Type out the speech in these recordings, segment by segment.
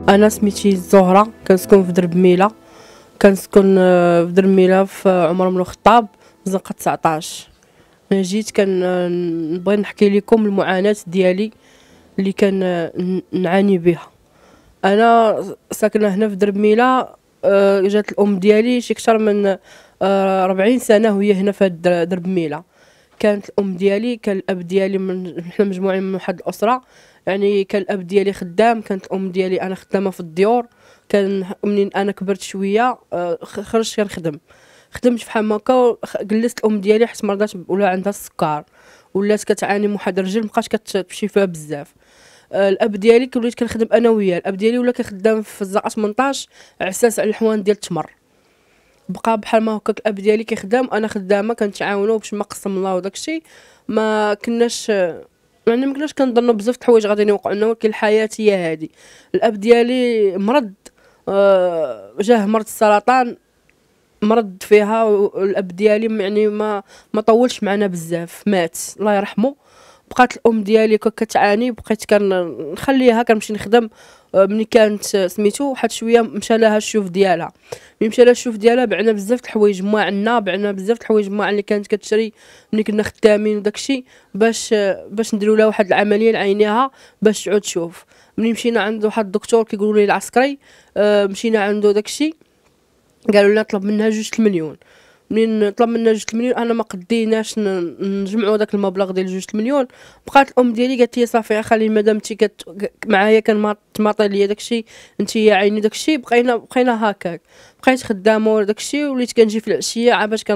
انا سميتي زهره، كنسكن في درب ميله. كنسكن في درب ميله في عمر بن الخطاب، زنقه 19. انا جيت نبغي نحكي لكم المعاناه ديالي اللي كان نعاني بها. انا ساكنه هنا في درب ميله. جات الام ديالي شي كثر من 40 سنه وهي هنا في هاد درب ميله. كانت الام ديالي، كان الاب ديالي، حنا مجموعين من واحد الاسره. يعني كان الاب ديالي خدام، كانت الام ديالي انا خدامه في الديور. كان منين انا كبرت شويه خرجت كنخدم. خدمت فحال هكا، جلست الام ديالي حيت مرضات ولا عندها السكر، ولات كتعاني من واحد الرجل مابقاش كتمشي فيها بزاف. الاب ديالي وليت كنخدم انا وياه. الاب ديالي ولا كيخدم في الزاقه 18 عساس على الحوان ديال التمر. بقى بحال ما هكاك الاب ديالي كيخدم، انا خدامه، كنتعاونوا باش ما قسم الله وداكشي. ما كناش يعني ما كناش كنظنوا بزاف د الحوايج غاديين يوقعوا لنا، ولكن الحياه هي هذه. الاب ديالي مرض، جاه مرض السرطان، مرض فيها. والاب ديالي يعني ما طولش معنا بزاف، مات الله يرحمه. بقات الام ديالي كتعاني، بقيت كنخليها كنمشي نخدم. ملي كانت سميتو واحد شويه مشى لها الشوف ديالها. ملي مشى لها الشوف ديالها بعنا بزاف د الحوايج ما عندنا، بعنا بزاف د الحوايج ما اللي كانت كتشري ملي كنا خدامين وداكشي، باش نديروا لها واحد العمليه لعينيها باش تعود تشوف. ملي مشينا عند واحد الدكتور كيقولوا ليه العسكري، مشينا عنده داكشي، قالوا لنا طلب منها 2 المليون. منين طلب منا 2 المليون انا ما قديناش نجمعوا داك المبلغ ديال 2 المليون. بقات الام ديالي قالت لي صافي خلي مادام انت معايا تماطي ليا داكشي، انت يا عيني داكشي. بقينا هكاك، بقيت خدامه داكشي. وليت كنجي في العشيه عا باش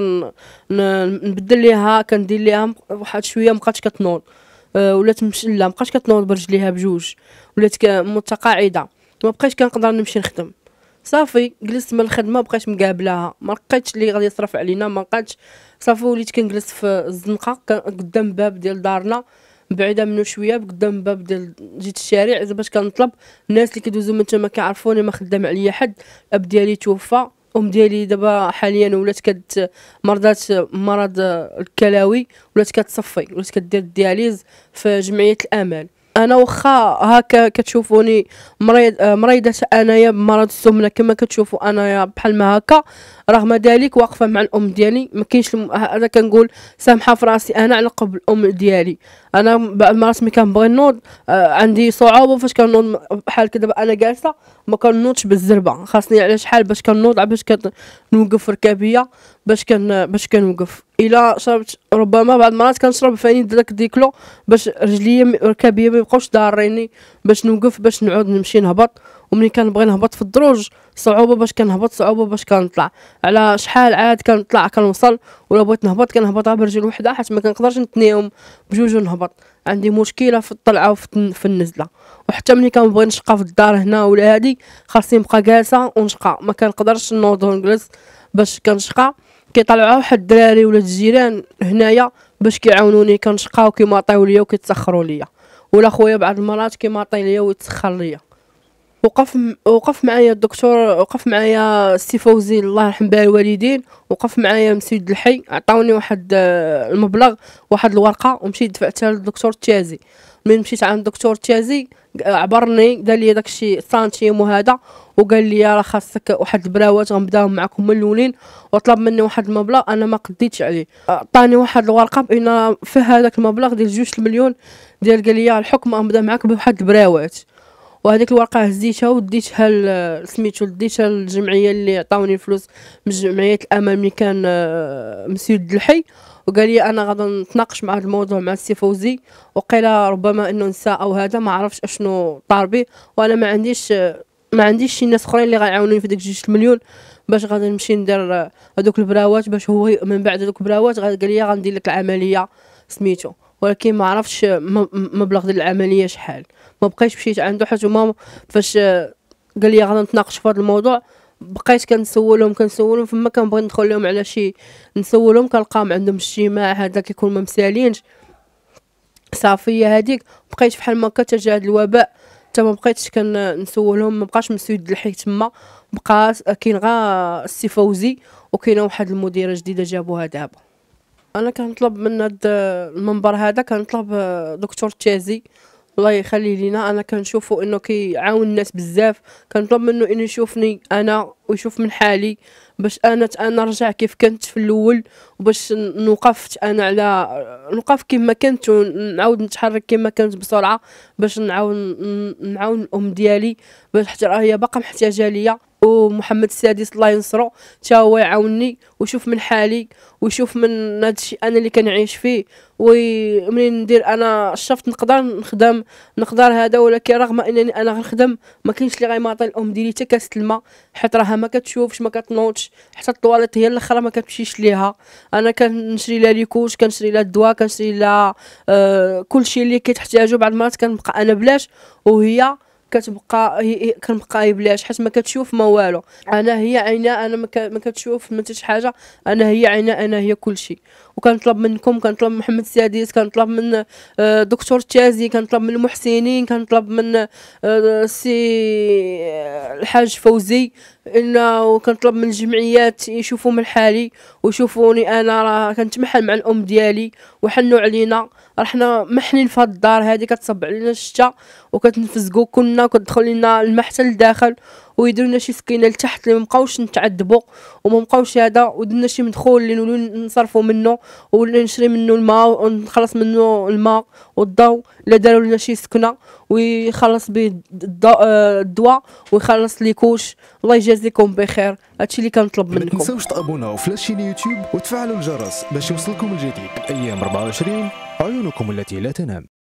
نبدل ليها، كندير ليها واحد شويه مابقاتش كتنوض. ولات مشله، مابقاش كتنوض برجليها بجوج، ولات متقاعده، ما بقيتش كنقدر نمشي نخدم. صافي جلست من الخدمه، بقيت مقابلاها، ما لقيتش اللي غادي يصرف علينا، ما لقيتش. صافي وليت كنجلس في الزنقه قدام باب ديال دارنا، بعيده منه شويه، قدام باب ديال جيت الشارع باش كنطلب. الناس اللي كيدوزو من تما كيعرفوني، ما خدام عليا حد. الاب ديالي توفى. ام ديالي دابا حاليا ولات مرضات مرض الكلاوي، ولات كتصفي، ولات كدير الدياليز في جمعيه الامل. انا واخا هكا كتشوفوني مريضه انايا بمرض السمنه كما كتشوفوا انايا بحال ما هكا، رغم ذلك واقفه مع الام ديالي. ما كاينش انا كنقول سامحه في راسي انا على قبل الام ديالي. انا بعض المرات ملي كنبغي نوض عندي صعوبه فاش كنوض. بحال كذا دابا انا جالسه ما كنوضش بالزربه، خاصني على شحال باش كنوض، باش كنوقف ركابيه، باش كنوقف. الا شربت ربما بعض المرات كنشرب فاني داك ديكلو باش رجليا ركابيه ما يبقاوش ضاريني، باش نوقف، باش نعود نمشي نهبط. ومني كنبغي نهبط في الدروج صعوبه باش كنهبط، صعوبه باش كنطلع. على شحال عاد كنطلع كنوصل، ولا بغيت نهبط كنهبطها برجل وحده حيت ما كنقدرش نتنيهم بجوج ونهبط. عندي مشكله في الطلعه وفي النزله. وحتى ملي كنبغي نشقى في الدار هنا ولا هادي، خاصني نبقى جالسه ونشقى، ما كنقدرش نوض ونجلس باش كنشقى. كيطلعوا واحد الدراري ولاد الجيران هنايا باش كيعاونوني كنشقى، وكيماطيو ليا وكيتسخروا ليا، ولا خويا بعض المرات كيماطي ليا ويتسخر ليا. وقف معايا الدكتور، وقف معايا السي فوزي الله يرحم بها الوالدين، وقف معايا مسيد الحي، عطاوني واحد المبلغ، واحد الورقه، ومشيت دفعتها للدكتور التيازي. من مشيت عند الدكتور التيازي عبرني، دار لي داكشي سانتيم وهذا، وقال لي راه خاصك واحد البراوات غنبداهم معكم من الاولين، وطلب مني واحد المبلغ انا ما قديتش عليه. عطاني واحد الورقه بان فيه هذاك المبلغ ديال 2 المليون، قال لي الحكم غنبدا معاك بواحد البراوات. وهذيك الورقه هزيتها وديتها سميتو، ديتها للجمعيه اللي عطاوني الفلوس من جمعيه الامل ملي كان مسيد الحي. وقال لي انا غادي نتناقش مع هذا الموضوع مع السي فوزي، وقيل ربما انه نساء او هذا ما عرفش اشنو طاربي. وانا ما عنديش شي ناس اخرين اللي غيعاونوني في ديك 2 المليون باش غادي نمشي ندير هذوك البراوات، باش هو من بعد هذوك البراوات قال لي غندير لك العمليه سميتو. ولكن ما عرفتش مبلغ ديال العمليه شحال. ما بقيتش مشيت عنده حيت هما فاش قال لي غادي نتناقش في هذا الموضوع، بقيت كنسولهم فما كنبغي ندخل لهم على شي، نسولهم كنلقاهم عندهم اجتماع هذا كيكون ما مسالينش. صافي هذيك بقيت بحال ما كتجا هذا الوباء، حتى ما بقيتش كنسولهم. ما بقاش مسيد الحي تما، بقى كاين غا السي فوزي، وكاينه واحد المديره جديده جابوها دابا. انا كنطلب من هذا المنبر هذا، كنطلب دكتور تيازي الله يخليه لينا. انا كنشوفو انه كيعاون الناس بزاف، كنطلب منه انه يشوفني انا ويشوف من حالي باش انا نرجع كيف كنت في الاول، وباش نوقف انا على نوقف كيما كنت ونعاود نتحرك كيما كنت بسرعه، باش نعاون الام ديالي باش حتى هي باقا محتاجه ليا. ومحمد السادس الله ينصرو تا هو يعاونني ويشوف من حالي ويشوف من هادشي انا اللي كنعيش فيه. ومنين ندير انا شفت نقدر نقدر هذا، ولكن رغم انني انا غنخدم ما كاينش اللي غيماطي الام ديالي حتى كاس الماء، حيت راها ما كتشوفش ما كتنوضش، حتى الطواليت هي الاخرى ما كتمشيش ليها. انا كنشري لها ليكوش، كنشري لها الدواء، كنشري لها كلشي اللي كتحتاجو. بعض المرات كنبقى انا بلاش وهي كتبقى هي كنبقى بلاش، حيت ما كتشوف ما والو. انا هي عينها، انا ما كتشوف ما حتى شي حاجه، انا هي عينها، انا هي كلشي. وكنطلب منكم، كنطلب من محمد السادس، كنطلب من دكتور تشازي، كنطلب من المحسنين، كنطلب من سي الحاج فوزي، انه كنطلب من الجمعيات يشوفوا من حالي ويشوفوني انا راه كنتمحل مع الام ديالي وحنوا علينا. رحنا محنين في هاد الدار هادي، كتصب علينا الشتا وكتنفزقوا كنا وكتدخل لنا الماء حتى لداخل، ويديروا لنا شي سكينه لتحت اللي مابقاوش نتعذبوا وما بقاوش هذا، ودرنا شي مدخول اللي نوليو نصرفوا منه ولا نشري منه الماء ونخلص منه الماء والضوء. الا داروا لنا شي سكنه ويخلص به الدواء ويخلص لي كوش. الله يجازيكم بخير، هادشي اللي كنطلب منكم. ما تنساوش تابوناو في لاشين يوتيوب وتفعلوا الجرس باش يوصلكم الجديد. ايام 24 عيونكم التي لا تنام.